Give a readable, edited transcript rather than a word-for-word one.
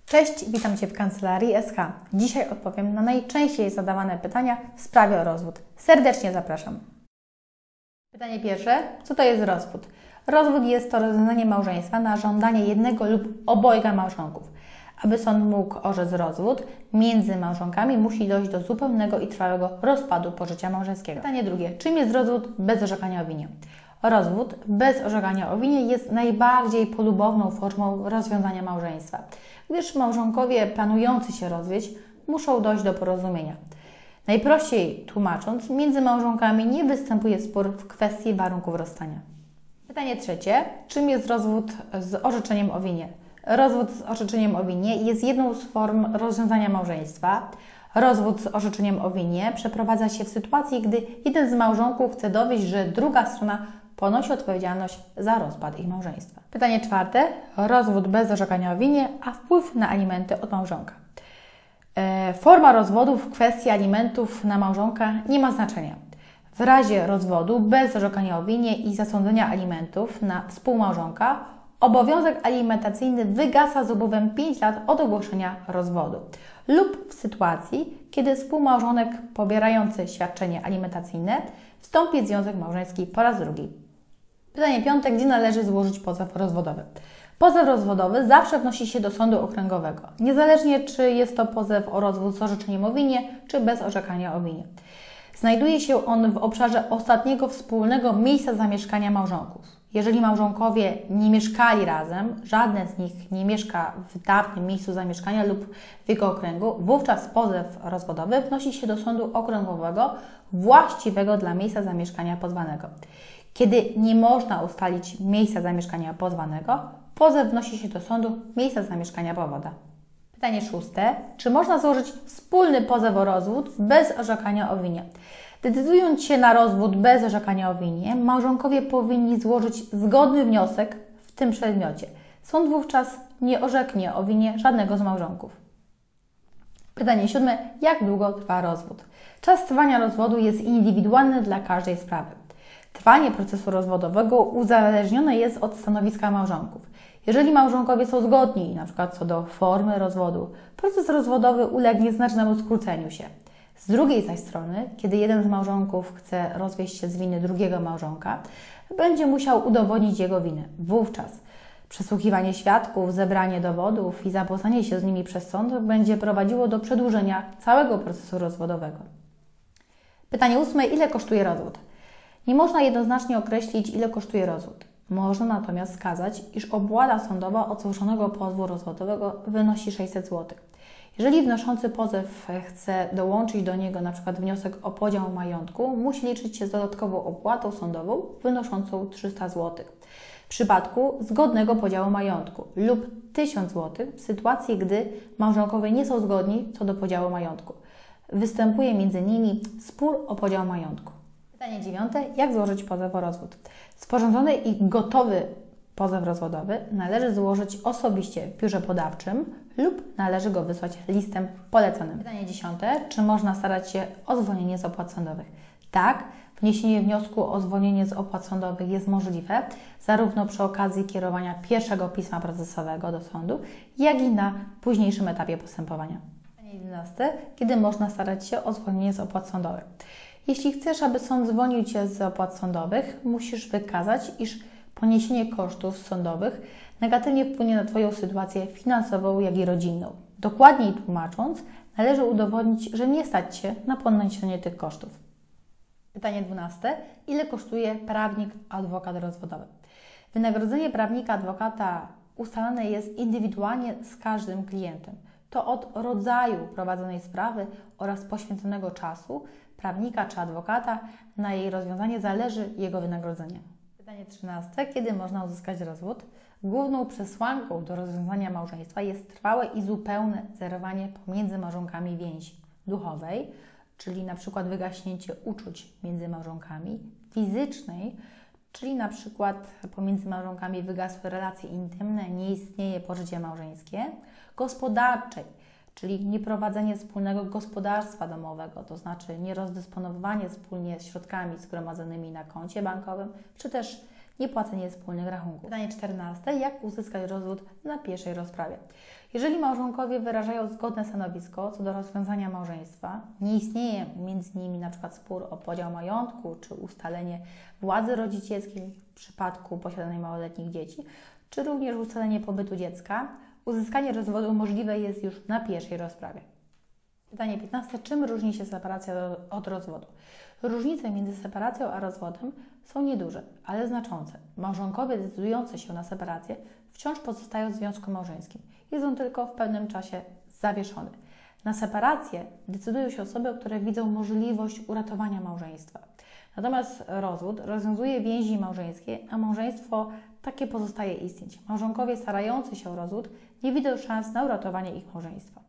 Cześć, witam Cię w kancelarii SH. Dzisiaj odpowiem na najczęściej zadawane pytania w sprawie o rozwód. Serdecznie zapraszam. Pytanie pierwsze. Co to jest rozwód? Rozwód jest to rozwiązanie małżeństwa na żądanie jednego lub obojga małżonków. Aby sąd mógł orzec rozwód, między małżonkami musi dojść do zupełnego i trwałego rozpadu pożycia małżeńskiego. Pytanie drugie. Czym jest rozwód bez orzekania o winie? Rozwód bez orzekania o winie jest najbardziej polubowną formą rozwiązania małżeństwa, gdyż małżonkowie planujący się rozwieść muszą dojść do porozumienia. Najprościej tłumacząc, między małżonkami nie występuje spór w kwestii warunków rozstania. Pytanie trzecie. Czym jest rozwód z orzeczeniem o winie? Rozwód z orzeczeniem o winie jest jedną z form rozwiązania małżeństwa. Rozwód z orzeczeniem o winie przeprowadza się w sytuacji, gdy jeden z małżonków chce dowieść, że druga strona ponosi odpowiedzialność za rozpad ich małżeństwa. Pytanie czwarte. Rozwód bez orzekania o winie, a wpływ na alimenty od małżonka. Forma rozwodu w kwestii alimentów na małżonka nie ma znaczenia. W razie rozwodu bez orzekania o winie i zasądzenia alimentów na współmałżonka obowiązek alimentacyjny wygasa z upływem 5 lat od ogłoszenia rozwodu lub w sytuacji, kiedy współmałżonek pobierający świadczenie alimentacyjne wstąpi w związek małżeński po raz drugi. Pytanie piąte. Gdzie należy złożyć pozew rozwodowy? Pozew rozwodowy zawsze wnosi się do sądu okręgowego, niezależnie czy jest to pozew o rozwód z orzeczeniem o winie, czy bez orzekania o winie. Znajduje się on w obszarze ostatniego wspólnego miejsca zamieszkania małżonków. Jeżeli małżonkowie nie mieszkali razem, żadne z nich nie mieszka w dawnym miejscu zamieszkania lub w jego okręgu, wówczas pozew rozwodowy wnosi się do sądu okręgowego właściwego dla miejsca zamieszkania pozwanego. Kiedy nie można ustalić miejsca zamieszkania pozwanego, pozew wnosi się do sądu miejsca zamieszkania powoda. Pytanie szóste. Czy można złożyć wspólny pozew o rozwód bez orzekania o winie? Decydując się na rozwód bez orzekania o winie, małżonkowie powinni złożyć zgodny wniosek w tym przedmiocie. Sąd wówczas nie orzeknie o winie żadnego z małżonków. Pytanie siódme. Jak długo trwa rozwód? Czas trwania rozwodu jest indywidualny dla każdej sprawy. Trwanie procesu rozwodowego uzależnione jest od stanowiska małżonków. Jeżeli małżonkowie są zgodni, np. co do formy rozwodu, proces rozwodowy ulegnie znacznemu skróceniu się. Z drugiej zaś strony, kiedy jeden z małżonków chce rozwieść się z winy drugiego małżonka, będzie musiał udowodnić jego winę. Wówczas przesłuchiwanie świadków, zebranie dowodów i zapoznanie się z nimi przez sąd będzie prowadziło do przedłużenia całego procesu rozwodowego. Pytanie ósme. Ile kosztuje rozwód? Nie można jednoznacznie określić, ile kosztuje rozwód. Można natomiast wskazać, iż opłata sądowa od złożonego pozwu rozwodowego wynosi 600 zł. Jeżeli wnoszący pozew chce dołączyć do niego np. wniosek o podział majątku, musi liczyć się z dodatkową opłatą sądową wynoszącą 300 zł. W przypadku zgodnego podziału majątku lub 1000 zł w sytuacji, gdy małżonkowie nie są zgodni co do podziału majątku. Występuje między nimi spór o podział majątku. Pytanie dziewiąte. Jak złożyć pozew o rozwód? Sporządzony i gotowy pozew rozwodowy należy złożyć osobiście w biurze podawczym lub należy go wysłać listem poleconym. Pytanie dziesiąte. Czy można starać się o zwolnienie z opłat sądowych? Tak, wniesienie wniosku o zwolnienie z opłat sądowych jest możliwe zarówno przy okazji kierowania pierwszego pisma procesowego do sądu, jak i na późniejszym etapie postępowania. Pytanie 11. Kiedy można starać się o zwolnienie z opłat sądowych? Jeśli chcesz, aby sąd zwolnił Cię z opłat sądowych, musisz wykazać, iż poniesienie kosztów sądowych negatywnie wpłynie na Twoją sytuację finansową, jak i rodzinną. Dokładniej tłumacząc, należy udowodnić, że nie stać Cię na poniesienie tych kosztów. Pytanie 12. Ile kosztuje prawnik, adwokat rozwodowy? Wynagrodzenie prawnika, adwokata ustalane jest indywidualnie z każdym klientem. To od rodzaju prowadzonej sprawy oraz poświęconego czasu prawnika czy adwokata na jej rozwiązanie zależy jego wynagrodzenie. Pytanie 13. Kiedy można uzyskać rozwód? Główną przesłanką do rozwiązania małżeństwa jest trwałe i zupełne zerwanie pomiędzy małżonkami więzi duchowej, czyli np. wygaśnięcie uczuć między małżonkami, fizycznej, czyli np. pomiędzy małżonkami wygasły relacje intymne, nie istnieje pożycie małżeńskie, gospodarczej, czyli nieprowadzenie wspólnego gospodarstwa domowego, to znaczy nierozdysponowywanie wspólnie środkami zgromadzonymi na koncie bankowym, czy też niepłacenie wspólnych rachunków. Pytanie 14. Jak uzyskać rozwód na pierwszej rozprawie? Jeżeli małżonkowie wyrażają zgodne stanowisko co do rozwiązania małżeństwa, nie istnieje między nimi np. spór o podział majątku czy ustalenie władzy rodzicielskiej w przypadku posiadanych małoletnich dzieci, czy również ustalenie pobytu dziecka, uzyskanie rozwodu możliwe jest już na pierwszej rozprawie. Pytanie 15. Czym różni się separacja od rozwodu? Różnice między separacją a rozwodem są nieduże, ale znaczące. Małżonkowie decydujący się na separację wciąż pozostają w związku małżeńskim. Jest on tylko w pewnym czasie zawieszony. Na separację decydują się osoby, które widzą możliwość uratowania małżeństwa. Natomiast rozwód rozwiązuje więzi małżeńskie, a małżeństwo takie pozostaje istnieć. Małżonkowie starający się o rozwód nie widzą szans na uratowanie ich małżeństwa.